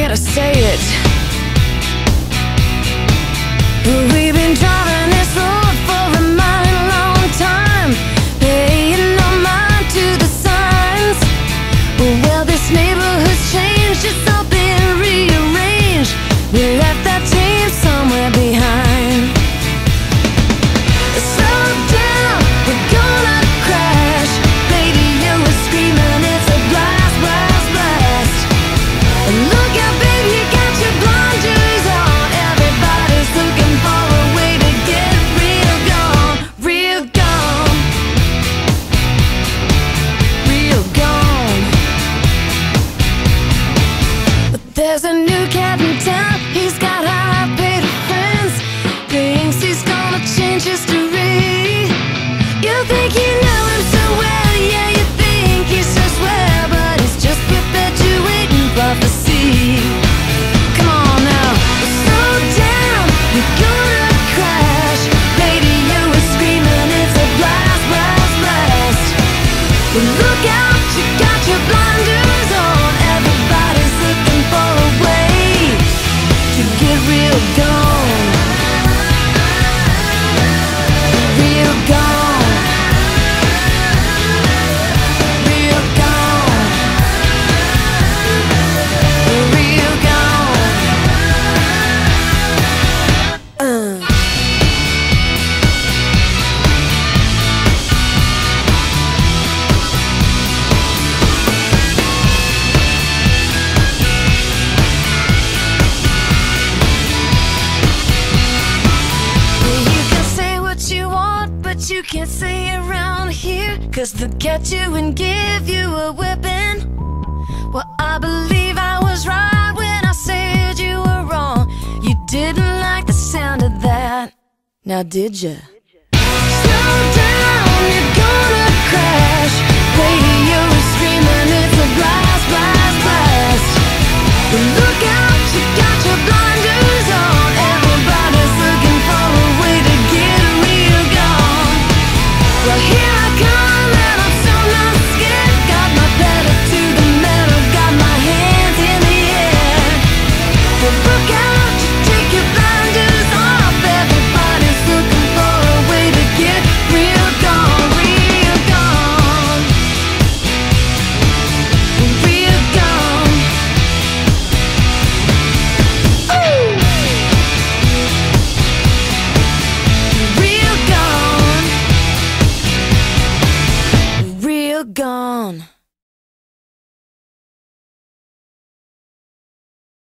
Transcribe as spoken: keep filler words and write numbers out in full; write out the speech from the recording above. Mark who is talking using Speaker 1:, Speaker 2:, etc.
Speaker 1: to say it. We've been driving this road for a mighty long time, paying no mind to the signs. Well, this neighborhood's changed, it's all been rearranged. We left that team somewhere behind. Slow down, we're gonna crash. Radio is screaming, it's a blast, blast, blast. Look out, baby, you got your blinders on. Everybody's looking for a way to get real gone, real gone, real gone. But there's a new cat in town, he's got high-paid friends. Thinks he's gonna change history. You think you know him so well, yeah, you think he's so swell, but he's just perpetuating prophecy. Come on now, slow down, you're gonna crash. Radio is screaming, it's a blast, blast, blast. But look out, you got your blinders on. Everybody's looking for a way to get real gone, real gone, real gone, real gone. Uh. You can say what you want, but you can't say it around here, 'cause they'll get you and give you a whipping. Well, I believe I was right when I said you were wrong. You didn't like the sound of that, now did ya? Slow down, you're gonna crash. Radio is screaming, it's a blast, blast, blast. But look out, you got your blinders on. Everybody's looking for a way to get real gone. Well, here I come, and I'm so not scared. Got my pedal to the metal, got my hands in the air. Well, look out, you take your blinders off. Everybody's looking for a way to get real gone, real gone, real gone. Ooh. Real gone, real gone.